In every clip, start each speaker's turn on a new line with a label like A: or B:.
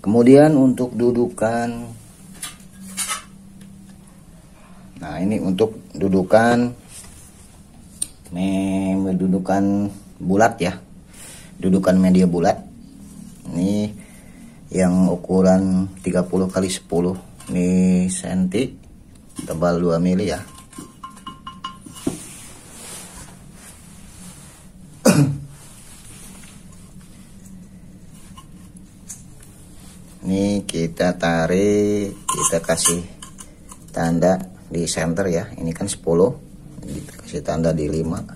A: Kemudian untuk dudukan, nah ini untuk dudukan bulat ya, dudukan media bulat. Ini yang ukuran 30 x 10 ini senti, tebal 2 mili ya. Ini kita tarik, kita kasih tanda di center ya. Ini kan 10, kita kasih tanda di 5.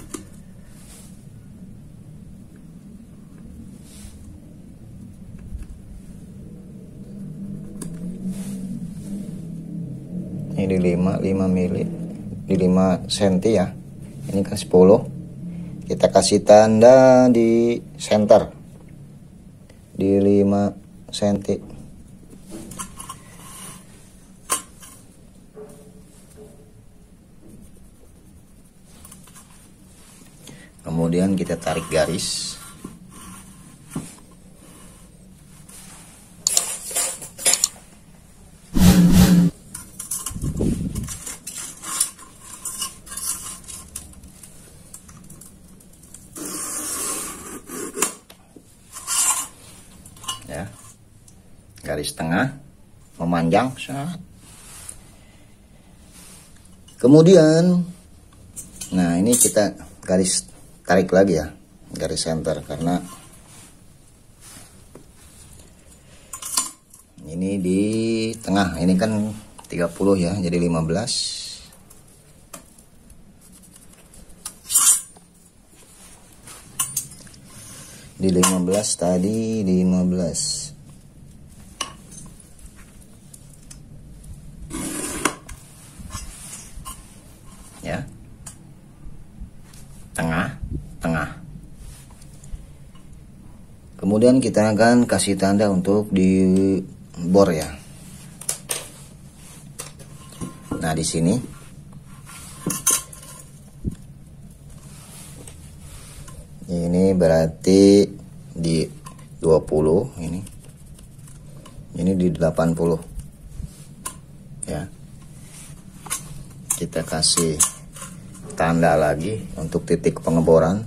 A: Ini di 5 mili, di 5 senti ya. Ini kan 10. Kita kasih tanda di center di 5 senti. Kemudian kita tarik garis. Ya, garis tengah memanjang saat. Kemudian nah ini kita garis tarik lagi ya, garis center, karena ini di tengah. Ini kan 30 ya, jadi 15. Di 15 tadi, di 15. Ya. Tengah. Kemudian kita akan kasih tanda untuk di bor ya. Nah, di sini ini berarti di 20, ini di 80 ya. Kita kasih tanda lagi untuk titik pengeboran,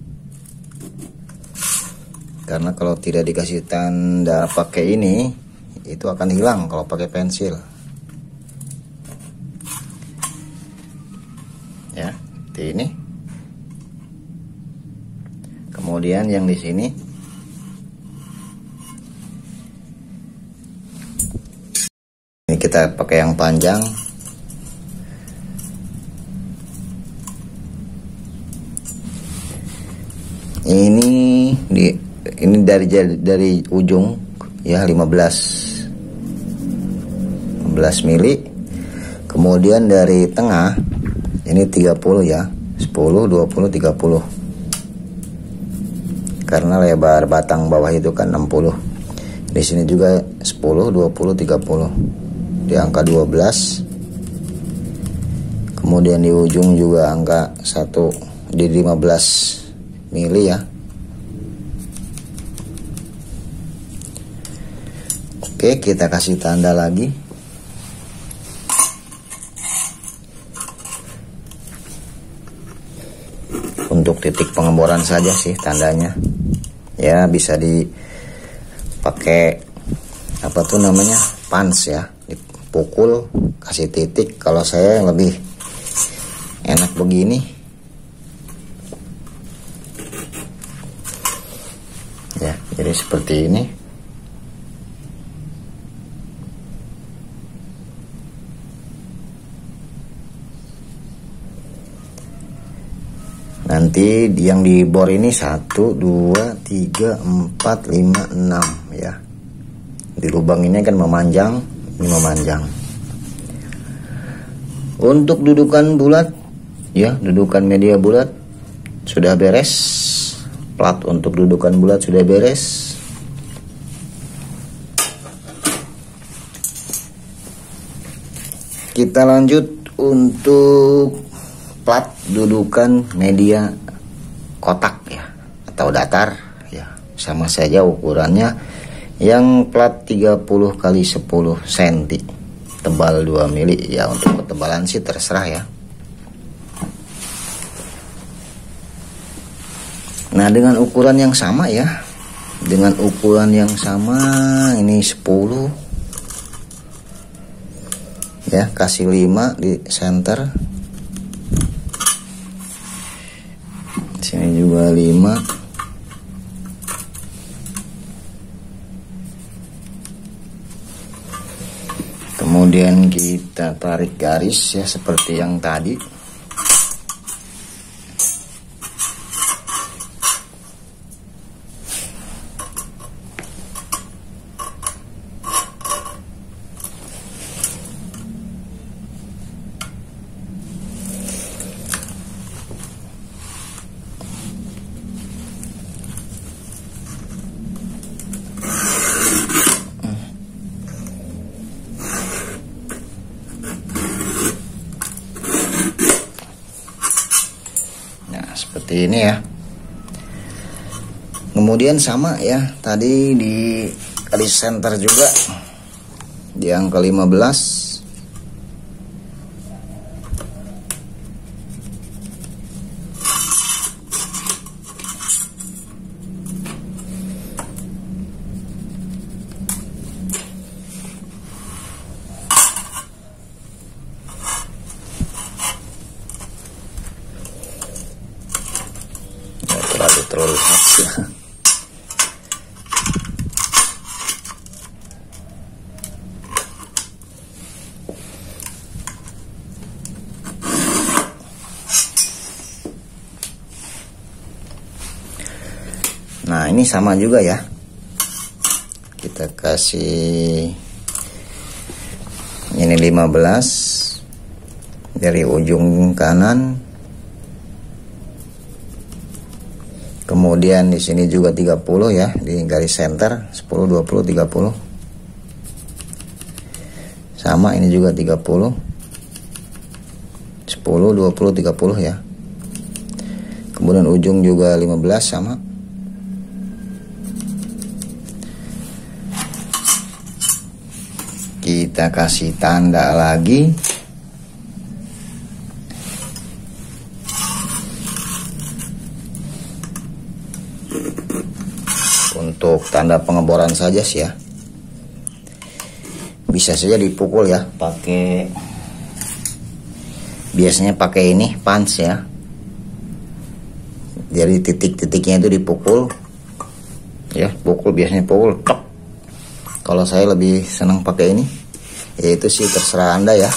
A: karena kalau tidak dikasih tanda pakai ini, itu akan hilang kalau pakai pensil ya, seperti ini. Kemudian yang di sini ini kita pakai yang panjang. Ini dari ujung ya, 15 mili. Kemudian dari tengah ini 30 ya, 10, 20, 30. Karena lebar batang bawah itu kan 60. Di sini juga 10, 20, 30. Di angka 12. Kemudian di ujung juga angka 1 di 15 mili ya. Oke, kita kasih tanda lagi. Untuk titik pengeboran saja sih tandanya. Ya, bisa dipakai apa tuh namanya, pans ya, dipukul kasih titik. Kalau saya lebih enak begini ya, jadi seperti ini. Nanti yang di bor ini 1, 2, 3, 4, 5, 6 ya. Di lubang ini kan memanjang, ini memanjang. Untuk dudukan bulat ya, dudukan media bulat sudah beres. Plat untuk dudukan bulat sudah beres. Kita lanjut untuk plat dudukan media kotak ya, atau datar ya, sama saja ukurannya. yang plat 30 kali 10 cm, tebal 2 mili ya. Untuk ketebalan sih terserah ya. Nah, dengan ukuran yang sama ya, dengan ukuran yang sama, ini 10 ya, kasih 5 di center, sini juga 5. Kemudian kita tarik garis ya seperti yang tadi. Seperti ini ya. Kemudian sama ya, tadi di garis center juga di angka 15. Terlihat ya. Nah, ini sama juga ya. Kita kasih ini 15 dari ujung kanan. Kemudian di sini juga 30 ya, di garis center 10, 20, 30. Sama, ini juga 30. 10, 20, 30 ya. Kemudian ujung juga 15 sama. Kita kasih tanda lagi. Untuk tanda pengeboran saja sih ya. Bisa saja dipukul ya, biasanya pakai ini punch ya. Jadi titik-titiknya itu dipukul ya, biasanya pukul tok. Kalau saya lebih senang pakai ini, yaitu sih terserah Anda ya.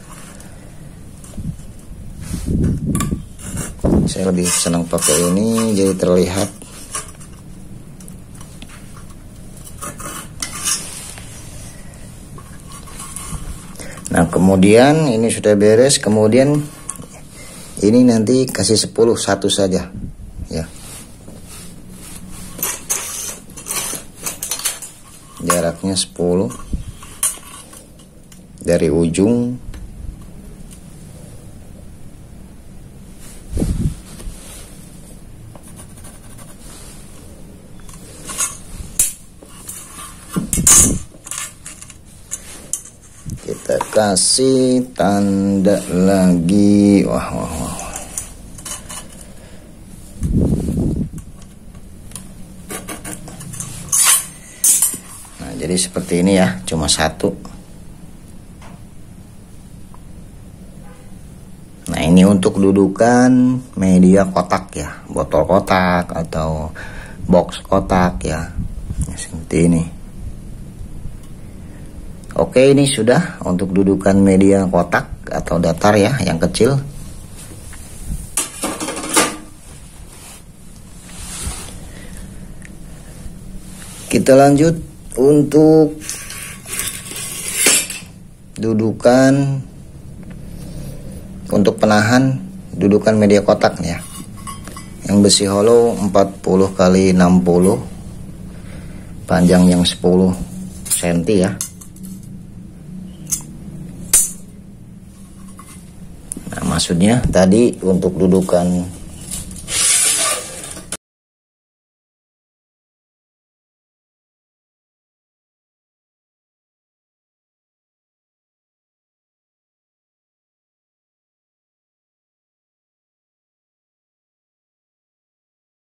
A: Saya lebih senang pakai ini, jadi terlihat. Nah, kemudian ini sudah beres. Kemudian ini nanti kasih 10 satu saja ya. Jaraknya 10 dari ujung. Kita kasih tanda lagi. Wah. Nah, jadi seperti ini ya, cuma satu. Nah, ini untuk dudukan media kotak ya, botol kotak atau box kotak ya, seperti ini. Oke, ini sudah untuk dudukan media kotak atau datar ya, yang kecil. Kita lanjut untuk dudukan untuk penahan dudukan media kotak ya. Yang besi hollow 40 kali 60, panjang yang 10 cm ya. Nah, maksudnya tadi untuk dudukan